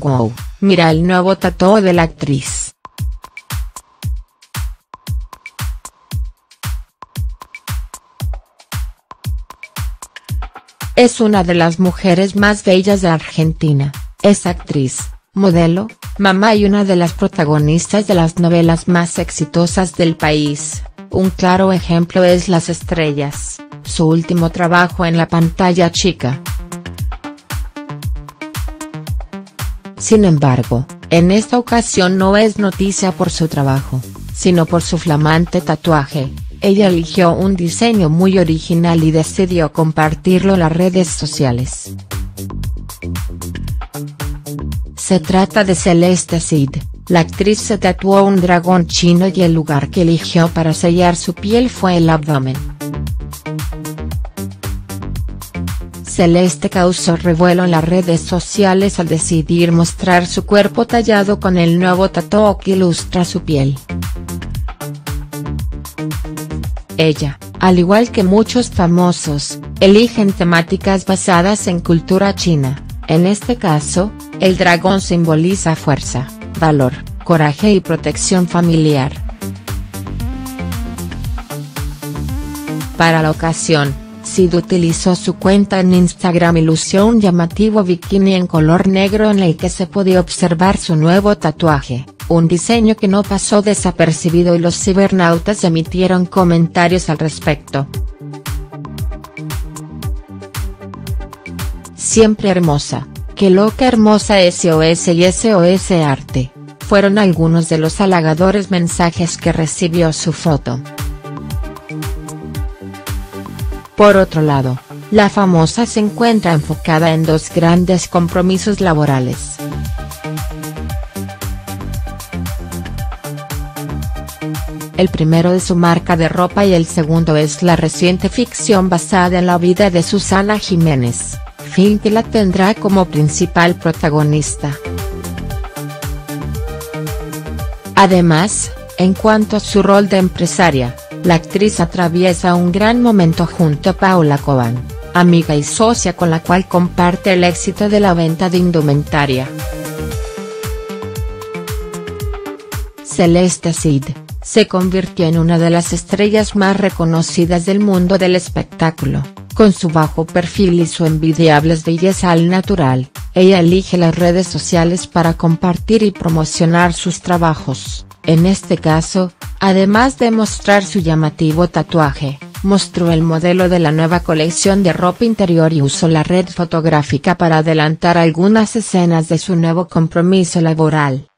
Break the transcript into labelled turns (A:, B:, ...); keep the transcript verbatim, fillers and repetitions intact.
A: Wow, mira el nuevo tatuaje de la actriz. Es una de las mujeres más bellas de Argentina, es actriz, modelo, mamá y una de las protagonistas de las novelas más exitosas del país. Un claro ejemplo es Las Estrellas, su último trabajo en la pantalla chica. Sin embargo, en esta ocasión no es noticia por su trabajo, sino por su flamante tatuaje. Ella eligió un diseño muy original y decidió compartirlo en las redes sociales. Se trata de Celeste Cid, la actriz se tatuó un dragón chino y el lugar que eligió para sellar su piel fue el abdomen. Celeste causó revuelo en las redes sociales al decidir mostrar su cuerpo tallado con el nuevo tatuaje que ilustra su piel. Ella, al igual que muchos famosos, eligen temáticas basadas en cultura china. En este caso, el dragón simboliza fuerza, valor, coraje y protección familiar. Para la ocasión, Cid utilizó su cuenta en Instagram y lució un llamativo bikini en color negro en el que se podía observar su nuevo tatuaje, un diseño que no pasó desapercibido y los cibernautas emitieron comentarios al respecto. Siempre hermosa, qué loca hermosa S O S y S O S arte, fueron algunos de los halagadores mensajes que recibió su foto. Por otro lado, la famosa se encuentra enfocada en dos grandes compromisos laborales. El primero es su marca de ropa y el segundo es la reciente ficción basada en la vida de Susana Jiménez, film que la tendrá como principal protagonista. Además, en cuanto a su rol de empresaria, la actriz atraviesa un gran momento junto a Paula Cobán, amiga y socia con la cual comparte el éxito de la venta de indumentaria. Celeste Cid, se convirtió en una de las estrellas más reconocidas del mundo del espectáculo, con su bajo perfil y su envidiable belleza al natural. Ella elige las redes sociales para compartir y promocionar sus trabajos. En este caso, además de mostrar su llamativo tatuaje, mostró el modelo de la nueva colección de ropa interior y usó la red fotográfica para adelantar algunas escenas de su nuevo compromiso laboral.